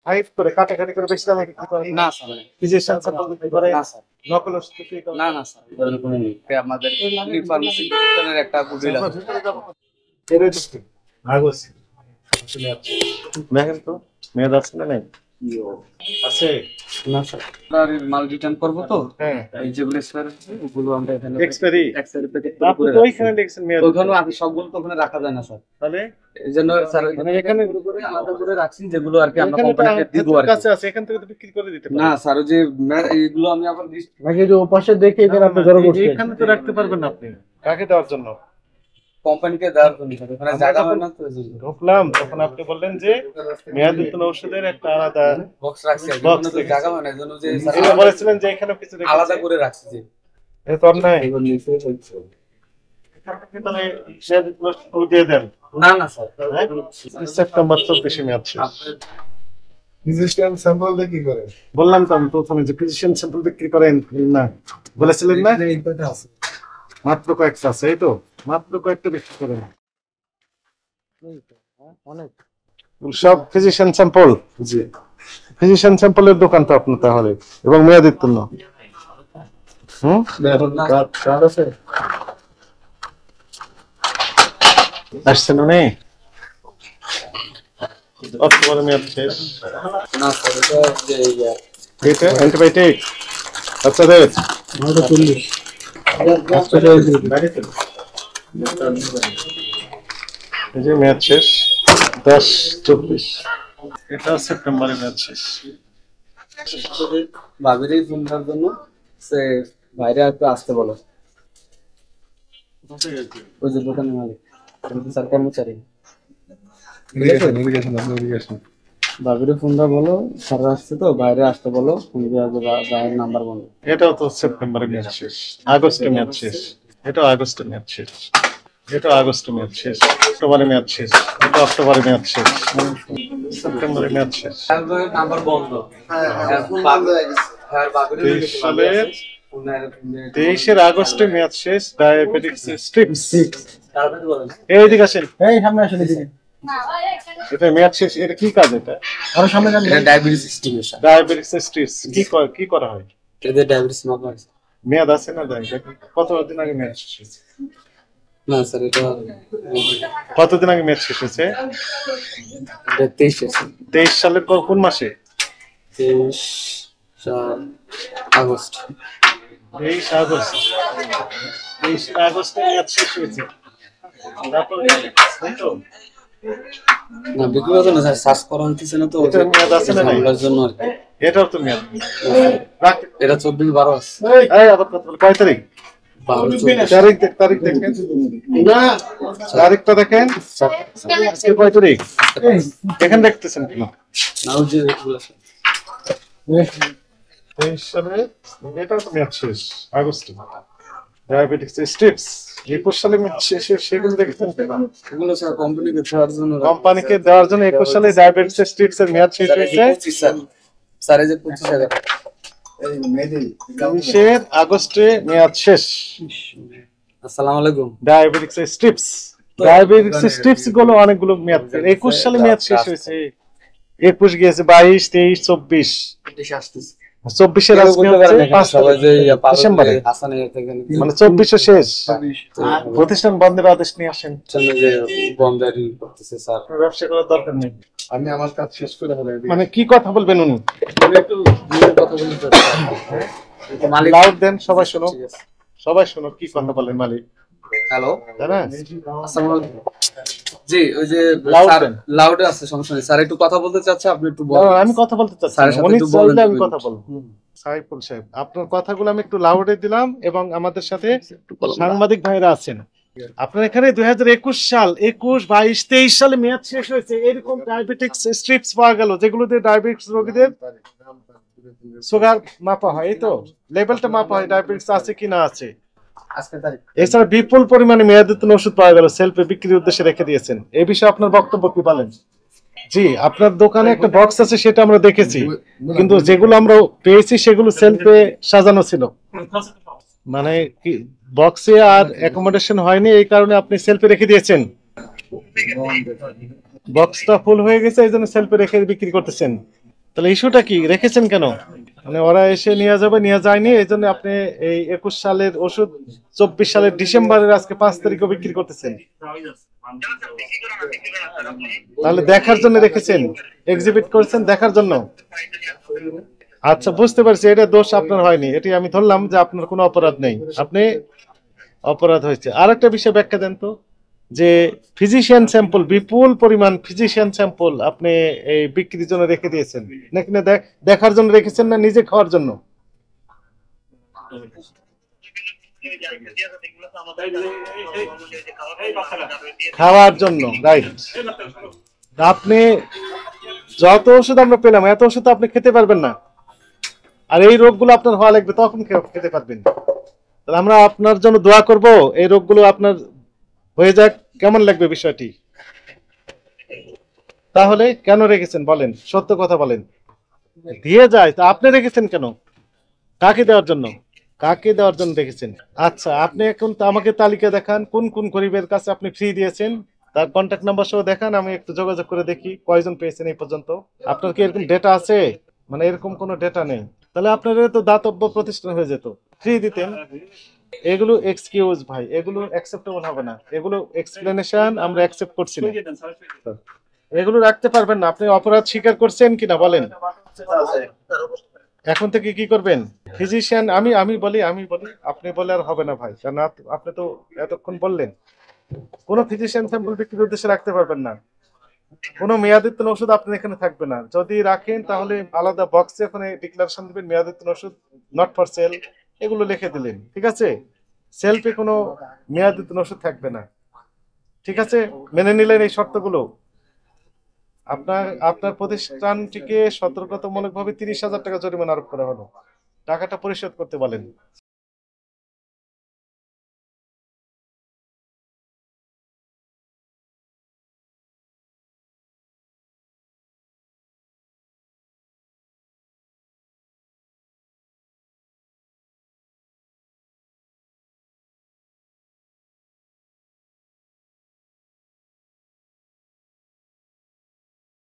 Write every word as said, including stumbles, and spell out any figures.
Five করে কাটাকাটি করে বেশি দামে বিক্রি করেন? না স্যার, ফিজিশিয়ান স্যাম্পল বিক্রি করে? না স্যার, নকল ওষুধ বিক্রি করে? না না স্যার, এরকম কোনো নেই। আমাদের ইউনিক ফার্মেসি প্রতিষ্ঠানের একটা গুডউইল আছে। এর দিচ্ছি আগস আসলে আছে দেখেন তো মেয়াদ আছে না নাই? আছে না স্যার, আর মাল রিটার্ন করব তো, হ্যাঁ এই যেগুলো স্যার ওগুলো আমরা এখানে এক্সপায়ারি এক্সপায়ারি প্যাকেট আপনি করে তো রাখি। ওইখানে লিখছেন মেয়াদ, ওখানে আমি সবগুলো তো ওখানে রাখা যায় না স্যার, তাহলে এইজন্য স্যার মানে এখানে করে আলাদা করে রাখছি যেগুলো আর কি আমরা এখানে তো কোম্পানিকে দিব আর কি। কাছে আছে, এখান থেকে তো বিক্রি করে দিতে পারেন। না স্যার, ওই যে মে- এইগুলো আমি আবার লিস্ট নাকি যে ওপাশে দেখে এখানে আপনি জড়ো করছেন? এখানে তো রাখতে পারবেন না আপনি, কাকে দেওয়ার জন্য? কোম্পানিকে দেওয়ার জন্য স্যার, ওখানে আমরা জায়গা যখন হয় না তো এইজন্য ঢুকলাম তখন আপনি বললেন যে মেয়াদোত্তীর্ণ ঔষধের একটা আলাদা বক্স রাখছি, আর Box ওখানে তো রেখেছি। জায়গা হয় না, এইজন্য যে স্যার এটা বলেছিলেন যে এখানে কিছু রেখেছি। আলাদা করে রাখছি যে এটা তো অন্যায়। তাহলে মেয়াদোত্তীর্ণ ওষুধ দিয়ে দেন। না না স্যার, হ্যাঁ? সেপ্টেম্বর চব্বিশে মেয়াদ শেষ। ফিজিশিয়ান স্যাম্পল দিয়ে কি করে? বললাম তো আমি প্রথমে যে ফিজিশিয়ান স্যাম্পল বিক্রি করেন না, বলেছিলেন না? এই কয়টা আছে? মাত্র কয়েকটা আছে, এই তো মাত্র কয়েকটা বিক্রি করেন। অনেক সব ফিজিশিয়ান স্যাম্পল, জি ফিজিশিয়ান স্যাম্পলের দোকান তো আপনার তাহলে, এবং মেয়াদোত্তীর্ণ। হুম এখন কার্ড কার্ড আছে? আসছেন উনি? অক্টোবরে মেয়াদ শেষ। না স্যার, এটা যে ইয়া এটা অ্যান্টিবায়োটিক বাচ্চাদের নয়টা চল্লিশ এই যে মেয়াদ শেষ দশ চব্বিশ, এটা সেপ্টেম্বরে মেয়াদ শেষ। ভাবিরই ফোন করার জন্য সে বাইরে একটু আসতে বলো, ওই যে দোকানের মালিক স্যার কর্মচারী, ইরিগেশন ইরিগেশন আপনি ইরিগেশন ভাবিরে ফোনটা বলো স্যার আসছে তো বাইরে আসতে বলো, ফোন দিয়ে বাইরের নাম্বার বলো। এটাও তো সেপ্টেম্বরে মেয়াদ শেষ, আগস্টে মেয়াদ শেষ, এটাও আগস্টে মেয়াদ শেষ, এটাও আগস্টে মেয়াদ শেষ, অক্টোবরে মেয়াদ শেষ, এটা অক্টোবরে মেয়াদ শেষ, সেপ্টেম্বরে মেয়াদ শেষ। নাম্বার বন্ধ, তেইশ সালের তেইশের আগস্টে মেয়াদ শেষ, ডায়াবেটিক্স স্ট্রিপস। এইদিকে আসেন, এই সামনে আসলে দিদি এটা মেয়াদ শেষ, এটা কি কাজ? এটা আরো সামনে যান। এটা ডায়াবেটিস স্টিমেশন, ডায়াবেটিক্স স্ট্রিপস কি করে, কি করা হয়? এদের ডায়াবেটিস মাপা হয়। মেয়াদ আছে না? দেখেন কতদিন আগে মেয়াদ শেষ হয়েছে? না স্যার, এটা কতদিন আগে মেয়াদ শেষ হয়েছে? এটা তেইশ তেইশ সালের ক- কোন মাসে? তেইশ সাল আগস্ট। তেইশ আগস্ট, তেইশ আগস্টে মেয়াদ শেষ হয়েছে। তারপর তাই তো? না বিক্রি করতে না স্যার, সার্চ করা হইতেছে না তো, এটা মেয়াদ আছে না নাই? ঝামেলার জন্য আর কি। এটাও তো মেয়াদ। রাখ। এটা চব্বিশ বারো আছে, এই আবার কথা বল, কয় তারিখ? বারো চব্বিশ তারিখ দেখ, তারিখ দেখেন না, তারিখটা দেখেন। আজকে কয় তারিখ দেখেন, দেখতেছেন কেন? না, ওই যে এগুলো স্যার। তেইশ সালে এটাও তো মেয়াদ শেষ আগস্টে, ডায়াবেটিক্স স্ট্রিপস। একুশ সালে মেয়াদ শেষ, সেগুলো দেখতেন কেন? এগুলো স্যার কোম্পানিকে দেওয়ার জন্য কোম্পানিকে দেওয়ার জন্য একুশ সালে ডায়াবেটিস স্ট্রিপস এর মেয়াদ শেষ হয়েছে। পঁচিশ স্যার, স্যার এই যে পঁচিশ হাজার এই মেডি তেইশের আগস্টে মেয়াদ শেষ, আসসালামু আলাইকুম। Diabetics strips. ডায়াবেটিস স্ট্রিপস গুলো অনেকগুলো মেয়াদ, একুশ সালে মেয়াদ শেষ হয়েছে। একুশ গিয়েছে বাইশ, তেইশ, চব্বিশ, চব্বিশের আজকে হচ্ছে পাঁচ সবাই যে ডিসেম্বরে, হাসানের থেকে মানে চব্বিশও শেষ। প্রতিষ্ঠান বন্ধের আদেশ নিয়ে আসেন, চলে যে বন্দারি করতেছে স্যার। ব্যবসা করার দরকার নেই। আমি আমার কাজ শেষ করে হলো মানে কি কথা বলবেন উনি? আমি একটু নিজের কথা বলতে চাচ্ছি। মালিক লাউড দেন, সবাই শোনো, সবাই শোনো কি কথা বলেন মালিক। হ্যালো, জানা আসসালামু আলাইকুম। জি, ওই যে Loud স্যার দেন। লাউডে আছে, সমস্যা নেই স্যার, একটু কথা বলতে চাচ্ছে, আপনি একটু না, বলেন। আমি কথা বলতে চাচ্ছি স্যারের না, সাথে উনি একটু বলেন, চাইলে আমি দুই কথা বলবো। সাইফুল সাহেব, আপনার কথাগুলো আমি একটু লাউডে দিলাম, এবং আমাদের সাথে সাংবাদিক ভাইরা আছেন। আপনার এখানে দুই হাজার একুশ সাল, একুশ, বাইশ, তেইশ সালে মেয়াদ শেষ হয়েছে, এরকম ডায়াবেটিক্স স্ট্রিপস পাওয়া গেল, যেগুলোতে ডায়াবেটিস রোগীদের সুগার মাপা হয়, এই তো লেভেলটা মাপা হয়, ডায়াবেটিস আছে কি না আছে। আজকে তারিখ এছাড়া বিপুল পরিমাণে মেয়াদোত্তীর্ণ ওষুধ পাওয়া গেল, সেলফে বিক্রির উদ্দেশ্যে রেখে দিয়েছেন। এই বিষয়ে আপনার বক্তব্য কি বলেন? জি, আপনার দোকানে একটা বক্স আছে, সেটা আমরা দেখেছি, কিন্তু যেগুলো আমরা পেয়েছি সেগুলো সেলফে সাজানো ছিল, মানে কি বক্সে আর অ্যাকোমোডেশন হয়নি, এই কারণে আপনি সেলফে রেখে দিয়েছেন। বক্সটা ফুল হয়ে গেছে, এই জন্য সেলফে রেখে বিক্রি করতেছেন। তাহলে ইস্যুটা কি রেখেছেন কেন? মানে ওরা এসে নিয়ে যাবে, নিয়ে যায়নি, এই জন্য আপনি এই একুশ সালের ওষুধ চব্বিশ সালের ডিসেম্বরের আজকে পাঁচ তারিখও বিক্রি করতেছেন। তাহলে দেখার জন্য রেখেছেন, এক্সিবিট করেছেন দেখার জন্য। আচ্ছা বুঝতে পারছি, এটা দোষ আপনার হয়নি, এটি আমি ধরলাম যে আপনার কোনো অপরাধ নেই, আপনি অপরাধ হয়েছে। আর একটা বিষয় ব্যাখ্যা দেন তো, যে ফিজিশিয়ান স্যাম্পল, বিপুল পরিমাণ ফিজিশিয়ান স্যাম্পল আপনি এই বিক্রির জন্য রেখে দিয়েছেন, নাকি না দেখার জন্য রেখেছেন না নিজে খাওয়ার জন্য? খাওয়ার জন্য, রাইট। আপনি যত ওষুধ আমরা পেলাম, এত ওষুধ আপনি খেতে পারবেন না, আর এই রোগগুলো আপনার হওয়া লাগবে তখন খেতে পারবেন। তাহলে আমরা আপনার জন্য দোয়া করব, এই রোগগুলো আপনার হয়ে যাক, কেমন লাগবে বিষয়টি? তাহলে কেন রেখেছেন বলেন, সত্য কথা বলেন। দিয়ে যায় তা আপনি রেখেছেন কেন? কাকে দেওয়ার জন্য? কাকে দেওয়ার জন্য রেখেছেন? আচ্ছা আপনি এখন তো আমাকে তালিকা দেখান, কোন কোন গরিবের কাছে আপনি ফ্রি দিয়েছেন, তার কন্ট্যাক্ট নাম্বার সহ দেখান, আমি একটু যোগাযোগ করে দেখি কয়জন পেয়েছেন এই পর্যন্ত। আপনার কি এরকম ডেটা আছে? মানে এরকম কোনো ডেটা নেই, তাহলে আপনার তো দাতব্য প্রতিষ্ঠান হয়ে যেত, ফ্রি দিতেন। এগুলো এক্সকিউজ ভাই, এগুলো অ্যাকসেপ্টেবল হবে না, এগুলো এক্সপ্লেনেশন আমরা অ্যাকসেপ্ট করছি না, এগুলো রাখতে পারবেন না। আপনি অপরাধ স্বীকার করছেন কিনা বলেন। এখন থেকে কি করবেন? ফিজিশিয়ান, আমি আমি বলি আমি বলি আপনি বলে আর হবে না ভাই, কারণ আপনি তো এতক্ষণ বললেন কোনো ফিজিশিয়ান স্যাম্পল বিক্রির উদ্দেশ্যে রাখতে পারবেন না, কোনো মেয়াদোত্তীর্ণ ওষুধ আপনি এখানে থাকবে না। যদি রাখেন তাহলে আলাদা বক্সে ওখানে ডিক্লারেশন দিবেন মেয়াদোত্তীর্ণ ওষুধ নট ফর সেল, এগুলো লিখে দিলেন, ঠিক আছে? সেলফে কোনো মেয়াদোত্তীর্ণ ওষুধ থাকবে না, ঠিক আছে? মেনে নিলেন এই শর্তগুলো? আপনার আপনার প্রতিষ্ঠানটিকে সতর্কতামূলকভাবে তিরিশ হাজার টাকা জরিমানা আরোপ করা হলো, টাকাটা পরিশোধ করতে বলেন।